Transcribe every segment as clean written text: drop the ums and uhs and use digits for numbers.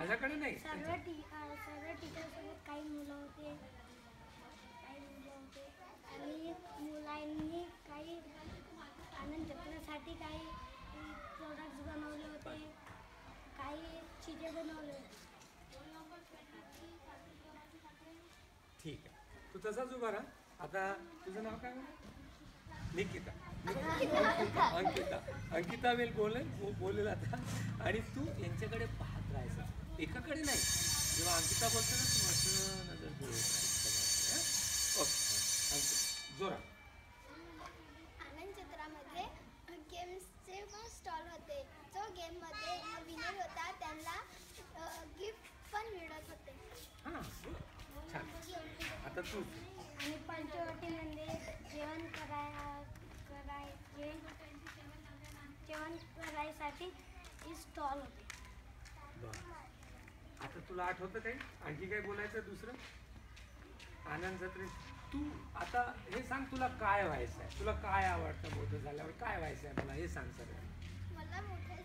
माझ्याकडे नाही. सर्व टीचरसोबत काही मुलं होते आणि मुलांनी काही आनंद जपण्यासाठी काही प्रोडक्ट्स बनवले होते, काही चिजे बनवले होते. ठीक आहे, तू तसाच उभा राहा. आता तुझं नाव काय? निकिता. अंकिता. अंकिता बोलेल आता. आणि तू यांच्याकडे पाहत राहायचं, एकाकडे नाही. जेव्हा अंकिता बोलते ना तू असं नजर फिरवत. ओके, जोरा. आनंद जत्रामध्ये गेम्सचे पण स्टॉल होते. जो गेममध्ये विनर होता त्यांना गिफ्ट पण मिळत होते. हां, छान. आता तू. आणि पंचवटीमध्ये जेवण करायसाठी स्टॉल होते. बरं, आता तुला आठवतं काही? आणखी काय बोलायचं दुसरं? आनंद जत्रेत तू आता हे सांग, तुला काय व्हायचं आहे? तुला काय आवडतं? मोठं झाल्यावर काय व्हायचं आहे मला हे सांग सगळं. मला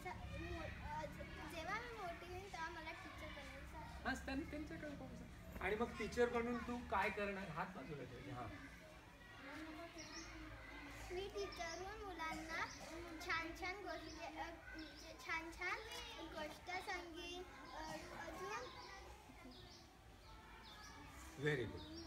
जेव्हा मी मोठी होईन तेव्हा मला टीचर बनायचं आहे. हां, त्यांच्याकडे पाहू. आणि मग टीचर बनून तू काय करणार? हात बाजूला ठेवले. हां, मी टीचर होऊन मुलांना छान छान गोष्ट सांगेन. अजून व्हेरी गुड.